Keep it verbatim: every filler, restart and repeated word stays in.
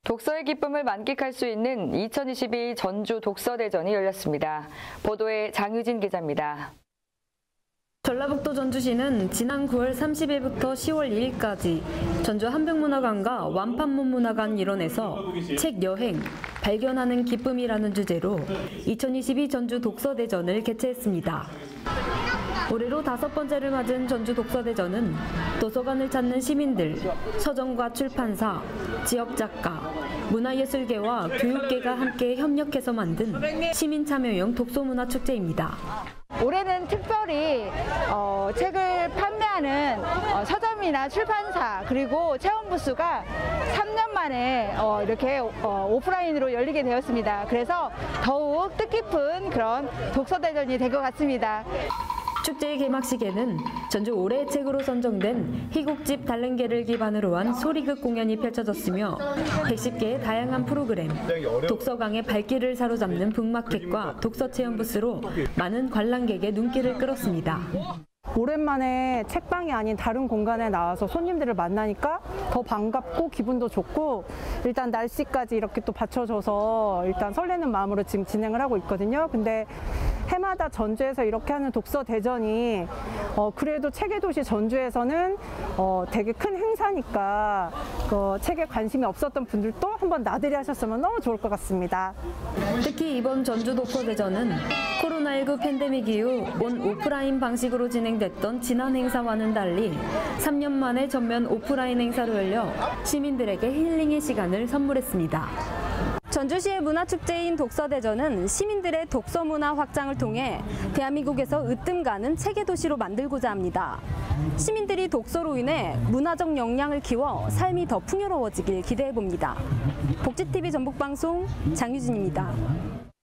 독서의 기쁨을 만끽할 수 있는 이천이십이 전주 독서대전이 열렸습니다. 보도에 장유진 기자입니다. 전라북도 전주시는 지난 구월 삼십일부터 시월 이일까지 전주 한백문화관과 완판문문화관 일원에서 책 여행, 발견하는 기쁨이라는 주제로 이천이십이 전주 독서대전을 개최했습니다. 올해로 다섯 번째를 맞은 전주 독서대전은 도서관을 찾는 시민들, 서점과 출판사, 지역 작가, 문화예술계와 교육계가 함께 협력해서 만든 시민 참여형 독서문화 축제입니다. 올해는 특별히 어, 책을 판매하는 어, 서점이나 출판사 그리고 체험 부스가 삼 년 만에 어, 이렇게 어, 오프라인으로 열리게 되었습니다. 그래서 더욱 뜻깊은 그런 독서대전이 될 것 같습니다. 축제의 개막식에는 전주 올해의 책으로 선정된 희곡집 달릉개를 기반으로 한 소리극 공연이 펼쳐졌으며 백십 개의 다양한 프로그램, 독서강의 발길을 사로잡는 북마켓과 독서체험 부스로 많은 관람객의 눈길을 끌었습니다. 오랜만에 책방이 아닌 다른 공간에 나와서 손님들을 만나니까 더 반갑고 기분도 좋고 일단 날씨까지 이렇게 또 받쳐줘서 일단 설레는 마음으로 지금 진행을 하고 있거든요. 근데 해마다 전주에서 이렇게 하는 독서 대전이 어 그래도 책의 도시 전주에서는 어 되게 큰 행사니까 그 책에 관심이 없었던 분들도 한번 나들이 하셨으면 너무 좋을 것 같습니다. 특히 이번 전주 독서대전은 코로나십구 팬데믹 이후 온 오프라인 방식으로 진행됐던 지난 행사와는 달리 삼 년 만에 전면 오프라인 행사로 열려 시민들에게 힐링의 시간을 선물했습니다. 전주시의 문화축제인 독서대전은 시민들의 독서 문화 확장을 통해 대한민국에서 으뜸 가는 책의 도시로 만들고자 합니다. 시민들이 독서로 인해 문화적 역량을 키워 삶이 더 풍요로워지길 기대해봅니다. 복지티비 전북방송 장유진입니다.